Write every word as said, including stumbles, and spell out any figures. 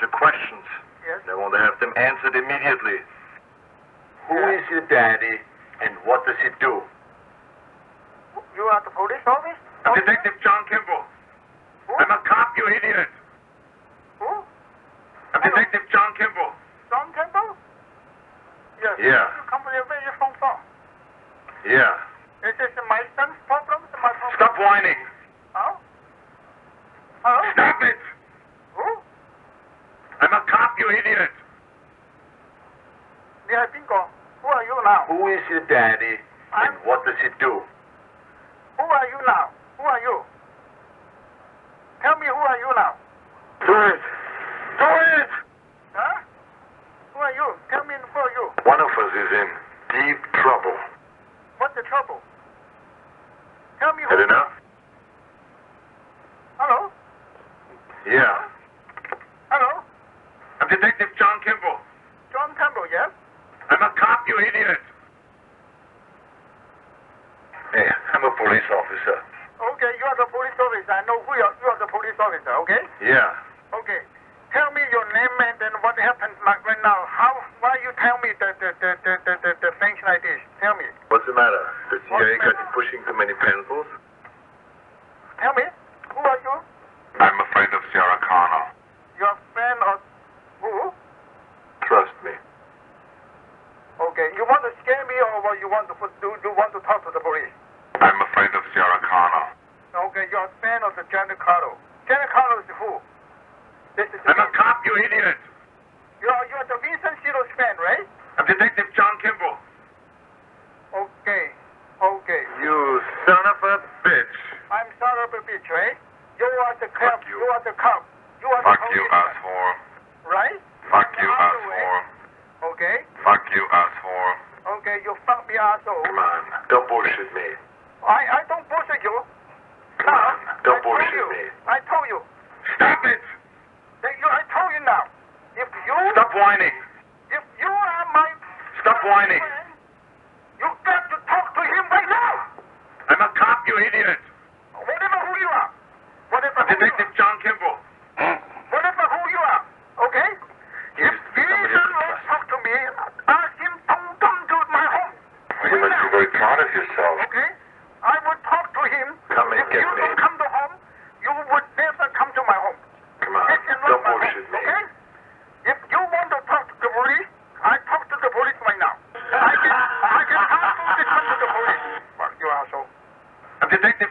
bunch of questions. Yes? They want to have them answered immediately. Who Yeah. is your daddy, and what does he do? You are the police office? I'm Detective John Kimball. Who? I'm a cop, you idiot. Who? I'm Hello. Detective John Kimball. John Temple? Yes. Yeah. You come from where you from from? Yeah. Is this my son's problem? My problem? Stop whining. Huh? Hello? Stop it. Who? I'm a cop, you idiot. Yeah, bingo. Who are you now? Who is your daddy, and what does he do? Who are you now? Who are you? Tell me who are you now? Do it. Do it. Huh? Who are you? Tell me who are you? One of us is in deep trouble. What's the trouble? Tell me who. Had enough? Hello? Yeah. Hello? I'm Detective John Kimball. John Temple, yes? I'm a cop, you idiot. Hey, I'm a police officer. Okay, you are the police officer. I know who you are. You are the police officer, okay? Yeah. Okay. Tell me your name and then what happened like right now. How, why you tell me the, the, the, the, the, the, the things like this? Tell me. What's the matter? The C I A What's the got matter? you pushing too many pencils? Tell me. Who are you? I'm afraid of Sarah Connor. You're a fan of who? Trust me. Okay. You want to scare me or what you want to put, do, you want to talk to the police? I'm afraid of Sarah Connor. Okay, you're a fan of the Janet Carlo. Janet Carlo is who? This is I'm a cop, you idiot. You're, you're the Vincent Silos fan, right? I'm Detective John Kimball. Okay. Okay. You son of a bitch. I'm son of a bitch, right? You are the cop. Fuck you. You are the cop. You are Fuck the you, policeman, asshole. right? Fuck you, The other way. asshole. Okay. Fuck you, asshole. Okay, you fuck me asshole. Come on, don't bullshit me. I, I don't bullshit you. Come Now, on, don't I told bullshit you. me. I told you. Stop it! That you. I told you now. If you. Stop whining. If you are my. Stop whining. friend, you got to talk to him right now. I'm a cop, you idiot. Whatever who you are. Whatever I'm who you Detective John Kimball. are. Whatever who you are. Okay? If he doesn't want to talk to me, ask him to come to my home. You must be very proud of yourself. Okay? I would talk to him. Come and if get you me. don't come to home, you would never come to my home. Come on, This is not don't my bullshit home, me. okay? If you want to talk to the police, I talk to the police right now. I can, I can ask you to come to the police. Fuck you, asshole. I'm Detective